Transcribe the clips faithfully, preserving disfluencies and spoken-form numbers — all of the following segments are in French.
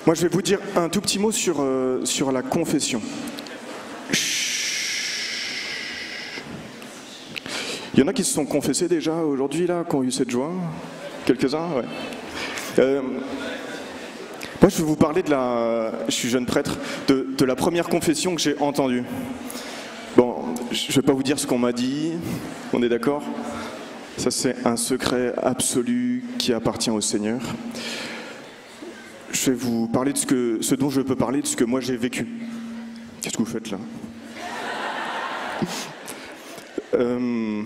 Moi, je vais vous dire un tout petit mot sur, euh, sur la confession. Il y en a qui se sont confessés déjà aujourd'hui, là, qui ont eu cette joie. Quelques-uns, ouais. Euh, moi, je vais vous parler de la... Je suis jeune prêtre, de, de la première confession que j'ai entendue. Bon, je ne vais pas vous dire ce qu'on m'a dit, on est d'accord ? Ça, c'est un secret absolu qui appartient au Seigneur. Je vais vous parler de ce, que, ce dont je peux parler, de ce que moi j'ai vécu. Qu'est-ce que vous faites là ? euh,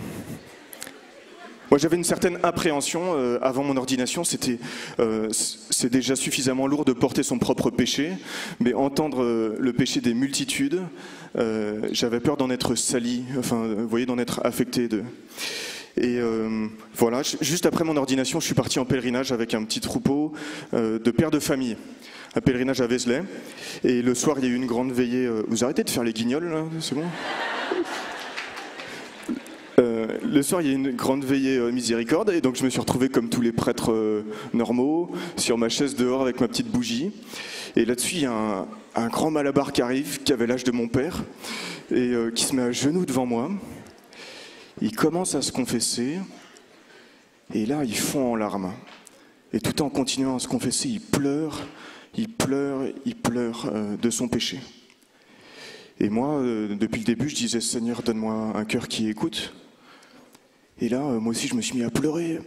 Moi j'avais une certaine appréhension euh, avant mon ordination. C'était, euh, c'est déjà suffisamment lourd de porter son propre péché, mais entendre euh, le péché des multitudes, euh, j'avais peur d'en être sali, enfin, vous voyez, d'en être affecté de... Et euh, voilà, juste après mon ordination, je suis parti en pèlerinage avec un petit troupeau euh, de pères de famille. Un pèlerinage à Vézelay. Et le soir, il y a eu une grande veillée. Euh, vous arrêtez de faire les guignols, là, c'est bon ? euh, Le soir, il y a eu une grande veillée euh, miséricorde. Et donc, je me suis retrouvé comme tous les prêtres euh, normaux, sur ma chaise dehors avec ma petite bougie. Et là-dessus, il y a un, un grand malabar qui arrive, qui avait l'âge de mon père, et euh, qui se met à genoux devant moi. Il commence à se confesser, et là, il fond en larmes. Et tout en continuant à se confesser, il pleure, il pleure, il pleure euh, de son péché. Et moi, euh, depuis le début, je disais, Seigneur, donne-moi un cœur qui écoute. Et là, euh, moi aussi, je me suis mis à pleurer.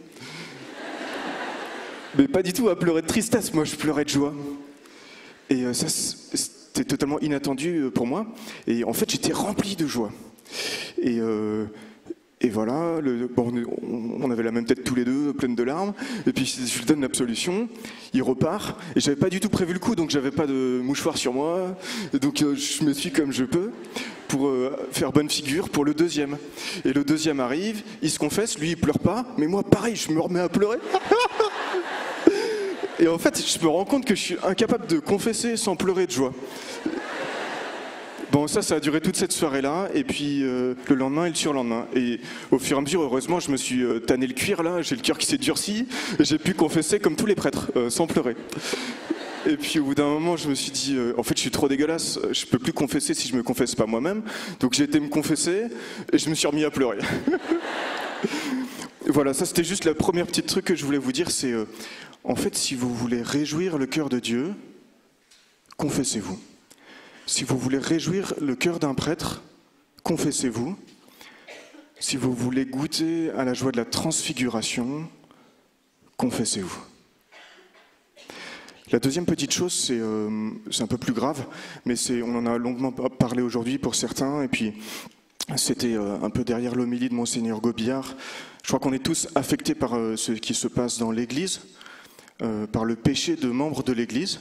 Mais pas du tout à pleurer de tristesse, moi, je pleurais de joie. Et euh, ça, c'était totalement inattendu pour moi. Et en fait, j'étais rempli de joie. Et... Euh, Et voilà, le, bon, on avait la même tête tous les deux, pleine de larmes, et puis je lui donne l'absolution, il repart, et j'avais pas du tout prévu le coup, donc j'avais pas de mouchoir sur moi, et donc euh, je me suis comme je peux, pour euh, faire bonne figure pour le deuxième. Et le deuxième arrive, il se confesse, lui il pleure pas, mais moi pareil, je me remets à pleurer. Et en fait, je me rends compte que je suis incapable de confesser sans pleurer de joie. Bon, ça, ça a duré toute cette soirée-là, et puis euh, le lendemain et le surlendemain. Et au fur et à mesure, heureusement, je me suis euh, tanné le cuir, là, j'ai le cœur qui s'est durci, et j'ai pu confesser comme tous les prêtres, euh, sans pleurer. Et puis au bout d'un moment, je me suis dit, euh, en fait, je suis trop dégueulasse, je peux plus confesser si je me confesse pas moi-même. Donc j'ai été me confesser, et je me suis remis à pleurer. Voilà, ça c'était juste la première petite truc que je voulais vous dire, c'est, euh, en fait, si vous voulez réjouir le cœur de Dieu, confessez-vous. Si vous voulez réjouir le cœur d'un prêtre, confessez-vous. Si vous voulez goûter à la joie de la transfiguration, confessez-vous. La deuxième petite chose, c'est euh, c'est un peu plus grave, mais c'est, on en a longuement parlé aujourd'hui pour certains, et puis c'était euh, un peu derrière l'homélie de Monseigneur Gobillard. Je crois qu'on est tous affectés par euh, ce qui se passe dans l'Église, euh, par le péché de membres de l'Église.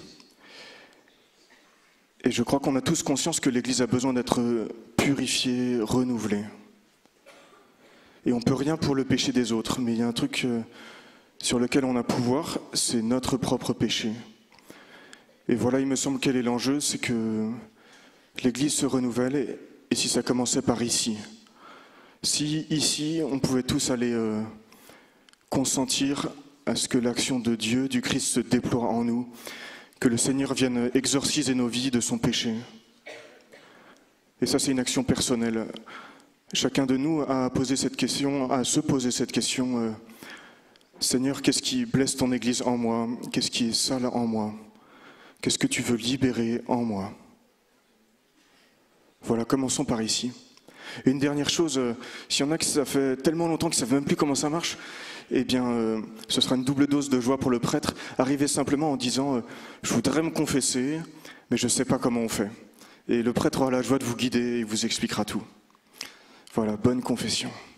Et je crois qu'on a tous conscience que l'Église a besoin d'être purifiée, renouvelée. Et on ne peut rien pour le péché des autres, mais il y a un truc sur lequel on a pouvoir, c'est notre propre péché. Et voilà, il me semble quel est l'enjeu, c'est que l'Église se renouvelle, et si ça commençait par ici. Si ici, on pouvait tous aller euh, consentir à ce que l'action de Dieu, du Christ, se déploie en nous, que le Seigneur vienne exorciser nos vies de son péché. Et ça, c'est une action personnelle. Chacun de nous a posé cette question, a se poser cette question. Euh, Seigneur, qu'est-ce qui blesse ton Église en moi? Qu'est-ce qui est sale en moi? Qu'est-ce que tu veux libérer en moi? Voilà, commençons par ici. Et une dernière chose, euh, s'il y en a qui ça fait tellement longtemps qu'ils ne savent même plus comment ça marche, eh bien, euh, ce sera une double dose de joie pour le prêtre. Arriver simplement en disant euh, « Je voudrais me confesser, mais je ne sais pas comment on fait ». Et le prêtre aura la joie de vous guider et vous expliquera tout. Voilà, bonne confession.